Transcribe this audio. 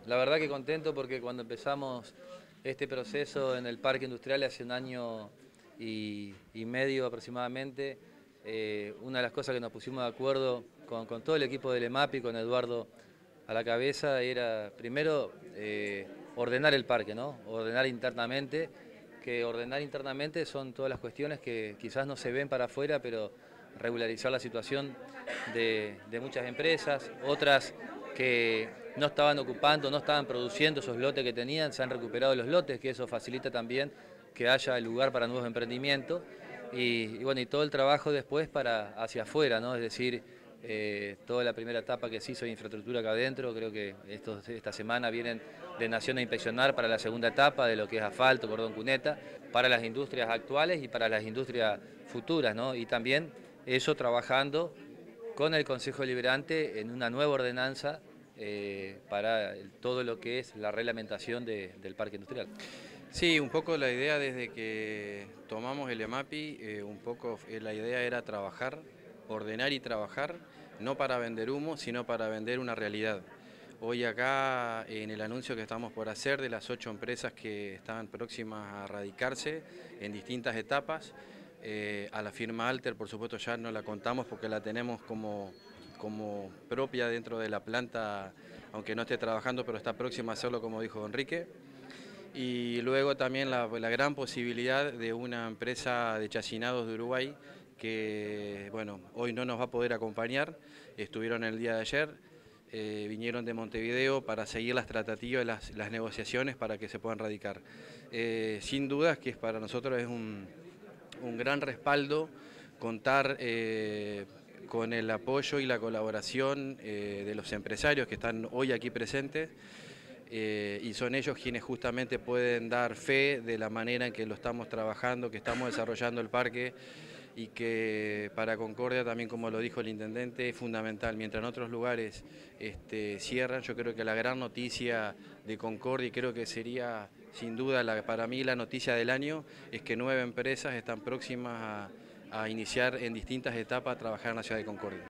La verdad que contento porque cuando empezamos este proceso en el parque industrial hace un año y medio aproximadamente, una de las cosas que nos pusimos de acuerdo con todo el equipo del EMAPI, con Eduardo a la cabeza, era primero ordenar el parque, ¿no? Ordenar internamente, que ordenar internamente son todas las cuestiones que quizás no se ven para afuera, pero regularizar la situación de muchas empresas, otras que no estaban ocupando, no estaban produciendo esos lotes que tenían, se han recuperado los lotes, que eso facilita también que haya lugar para nuevos emprendimientos y bueno, y todo el trabajo después para hacia afuera, ¿no? Es decir, toda la primera etapa que se hizo de infraestructura acá adentro, creo que esta semana vienen de Nación a inspeccionar para la segunda etapa de lo que es asfalto, cordón cuneta, para las industrias actuales y para las industrias futuras, ¿no? Y también eso trabajando con el Consejo Deliberante en una nueva ordenanza para todo lo que es la reglamentación del parque industrial. Sí, un poco la idea desde que tomamos el EMAPI, un poco la idea era trabajar, ordenar y trabajar, no para vender humo, sino para vender una realidad. Hoy acá, en el anuncio que estamos por hacer de las 8 empresas que están próximas a radicarse en distintas etapas, a la firma Alter, por supuesto, ya no la contamos porque la tenemos como propia dentro de la planta, aunque no esté trabajando, pero está próxima a hacerlo, como dijo Enrique. Y luego también la gran posibilidad de una empresa de chacinados de Uruguay que, bueno, hoy no nos va a poder acompañar, estuvieron el día de ayer, vinieron de Montevideo para seguir las tratativas, las negociaciones para que se puedan radicar. Sin dudas que para nosotros es un gran respaldo contar con el apoyo y la colaboración de los empresarios que están hoy aquí presentes. Y son ellos quienes justamente pueden dar fe de la manera en que lo estamos trabajando, que estamos desarrollando el parque y que para Concordia también, como lo dijo el intendente, es fundamental. Mientras en otros lugares cierran, yo creo que la gran noticia de Concordia, y creo que sería sin duda para mí la noticia del año, es que 9 empresas están próximas a iniciar en distintas etapas a trabajar en la ciudad de Concordia.